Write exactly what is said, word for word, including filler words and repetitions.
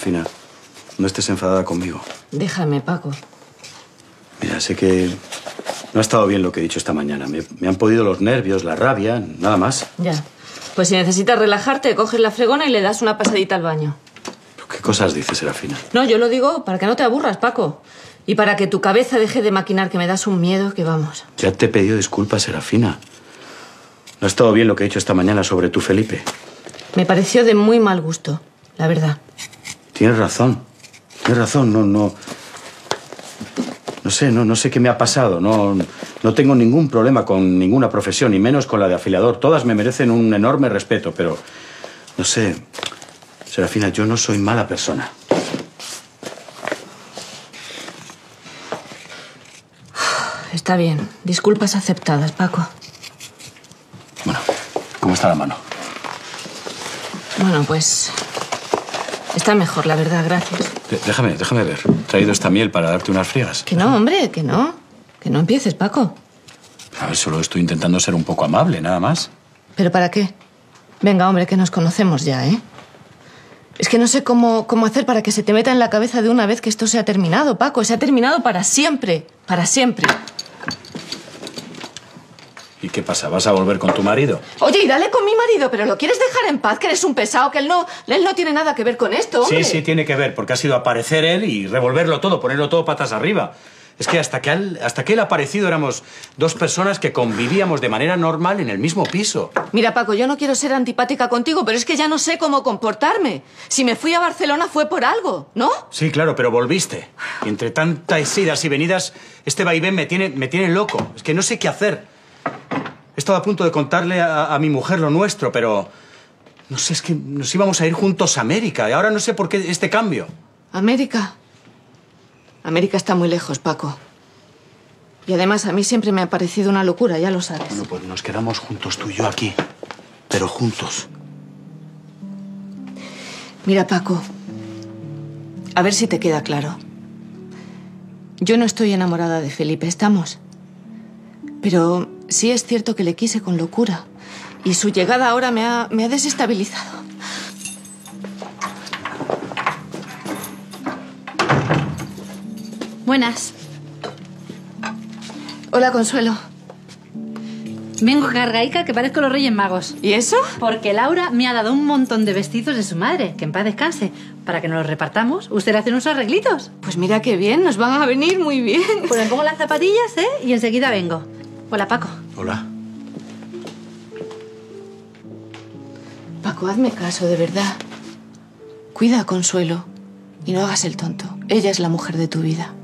Serafina. No estés enfadada conmigo. Déjame, Paco. Mira, sé que no ha estado bien lo que he dicho esta mañana. Me, me han podido los nervios, la rabia, nada más. Ya. Pues si necesitas relajarte, coges la fregona y le das una pasadita al baño. ¿Qué cosas dices, Serafina? No, yo lo digo para que no te aburras, Paco. Y para que tu cabeza deje de maquinar, que me das un miedo que vamos. Ya te he pedido disculpas, Serafina. No ha estado bien lo que he dicho esta mañana sobre tu Felipe. Me pareció de muy mal gusto, la verdad. Tienes razón. Tienes razón. No, no... No sé, no, no sé qué me ha pasado. No, no tengo ningún problema con ninguna profesión, y menos con la de afilador. Todas me merecen un enorme respeto, pero... No sé... Serafina, yo no soy mala persona. Está bien. Disculpas aceptadas, Paco. Bueno, ¿cómo está la mano? Bueno, pues... está mejor, la verdad, gracias. D- déjame, déjame ver. He traído esta miel para darte unas friegas. Que no, hombre, que no. Que no empieces, Paco. A ver, solo estoy intentando ser un poco amable, nada más. ¿Pero para qué? Venga, hombre, que nos conocemos ya, ¿eh? Es que no sé cómo, cómo hacer para que se te meta en la cabeza de una vez que esto se ha terminado, Paco. Se ha terminado para siempre. Para siempre. ¿Y qué pasa? ¿Vas a volver con tu marido? Oye, y dale con mi marido, pero ¿lo quieres dejar en paz? Que eres un pesado, que él no, él no tiene nada que ver con esto, hombre. Sí, sí, tiene que ver, porque ha sido aparecer él y revolverlo todo, ponerlo todo patas arriba. Es que hasta que él, hasta que él ha aparecido éramos dos personas que convivíamos de manera normal en el mismo piso. Mira, Paco, yo no quiero ser antipática contigo, pero es que ya no sé cómo comportarme. Si me fui a Barcelona fue por algo, ¿no? Sí, claro, pero volviste. Y entre tantas idas y venidas, este vaivén me tiene, me tiene loco. Es que no sé qué hacer. He estado a punto de contarle a, a mi mujer lo nuestro, pero... No sé, es que nos íbamos a ir juntos a América y ahora no sé por qué este cambio. ¿América? América está muy lejos, Paco. Y además a mí siempre me ha parecido una locura, ya lo sabes. Bueno, pues nos quedamos juntos tú y yo aquí. Pero juntos. Mira, Paco, a ver si te queda claro. Yo no estoy enamorada de Felipe, ¿estamos? Pero sí es cierto que le quise con locura. Y su llegada ahora me ha, me ha desestabilizado. Buenas. Hola, Consuelo. Vengo cargaica que parezco los Reyes Magos. ¿Y eso? Porque Laura me ha dado un montón de vestidos de su madre, que en paz descanse, para que nos los repartamos. Usted le hace unos arreglitos. Pues mira qué bien, nos van a venir muy bien. Pues me pongo las zapatillas, ¿eh? Y enseguida vengo. Hola, Paco. Hola. Paco, hazme caso, de verdad. Cuida a Consuelo y no hagas el tonto. Ella es la mujer de tu vida.